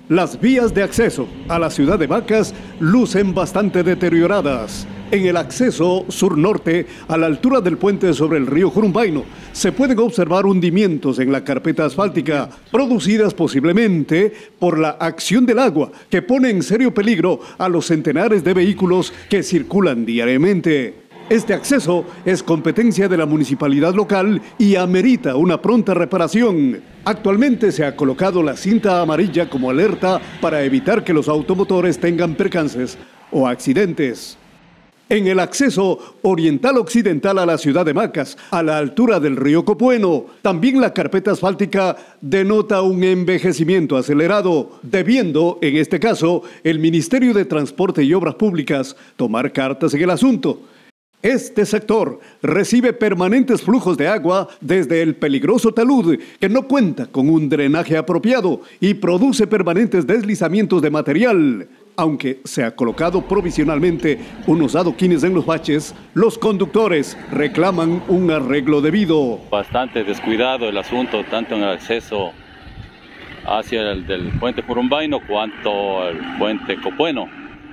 Las vías de acceso a la ciudad de Macas lucen bastante deterioradas. En el acceso sur-norte, a la altura del puente sobre el río Jurumbaino, se pueden observar hundimientos en la carpeta asfáltica, producidas posiblemente por la acción del agua, que pone en serio peligro a los centenares de vehículos que circulan diariamente. Este acceso es competencia de la municipalidad local y amerita una pronta reparación. Actualmente se ha colocado la cinta amarilla como alerta para evitar que los automotores tengan percances o accidentes. En el acceso oriental-occidental a la ciudad de Macas, a la altura del río Copueno, también la carpeta asfáltica denota un envejecimiento acelerado, debiendo, en este caso, el Ministerio de Transporte y Obras Públicas tomar cartas en el asunto. Este sector recibe permanentes flujos de agua desde el peligroso talud, que no cuenta con un drenaje apropiado y produce permanentes deslizamientos de material. Aunque se ha colocado provisionalmente unos adoquines en los baches, los conductores reclaman un arreglo debido. Bastante descuidado el asunto, tanto en el acceso hacia el del puente Jurumbaino cuanto el puente Copueno.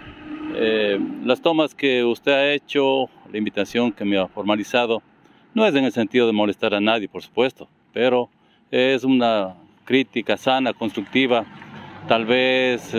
Las tomas que usted ha hecho, la invitación que me ha formalizado, no es en el sentido de molestar a nadie, por supuesto, pero es una crítica sana, constructiva, tal vez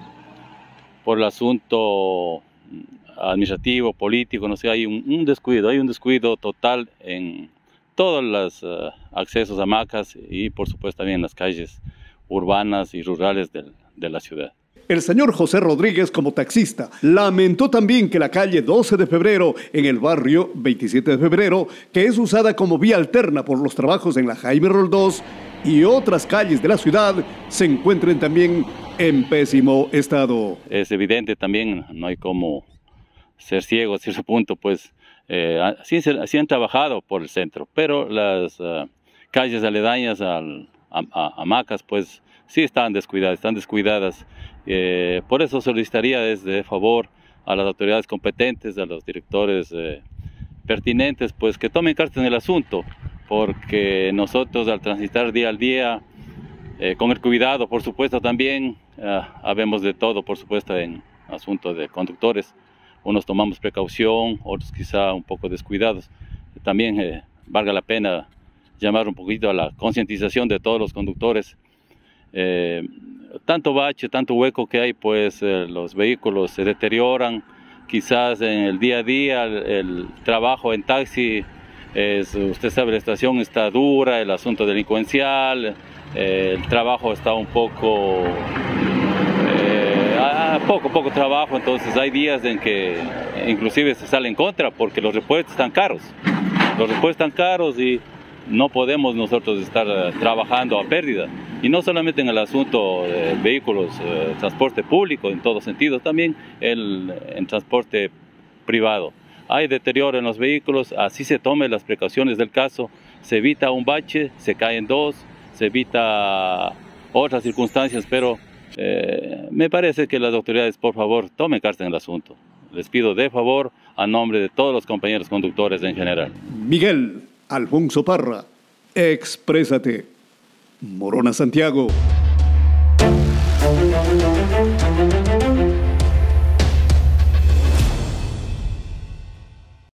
por el asunto administrativo, político, no sé, hay un descuido total en todos los accesos a Macas y por supuesto también en las calles urbanas y rurales de la ciudad. El señor José Rodríguez, como taxista, lamentó también que la calle 12 de febrero, en el barrio 27 de febrero, que es usada como vía alterna por los trabajos en la Jaime Roldós y otras calles de la ciudad, se encuentren también en pésimo estado. Es evidente también, no hay como ser ciego a cierto punto, pues sí han trabajado por el centro, pero las calles aledañas a Macas, pues sí están descuidadas. Por eso solicitaría desde favor a las autoridades competentes, a los directores pertinentes, pues que tomen cartas en el asunto, porque nosotros al transitar día al día, con el cuidado, por supuesto también, habemos de todo, por supuesto, en asuntos de conductores. Unos tomamos precaución, otros quizá un poco descuidados. También valga la pena llamar un poquito a la concientización de todos los conductores. Tanto bache, tanto hueco que hay, pues los vehículos se deterioran. Quizás en el día a día el trabajo en taxi, usted sabe, la estación está dura, el asunto delincuencial, el trabajo está un poco, poco trabajo, entonces hay días en que inclusive se sale en contra porque los repuestos están caros. Y no podemos nosotros estar trabajando a pérdida. Y no solamente en el asunto de vehículos, transporte público en todo sentido, también en transporte privado. Hay deterioro en los vehículos, así se tomen las precauciones del caso, se evita un bache, se caen dos, se evita otras circunstancias, pero me parece que las autoridades, por favor, tomen cartas en el asunto. Les pido de favor a nombre de todos los compañeros conductores en general. Miguel Alfonso Parra, exprésate. Morona, Santiago.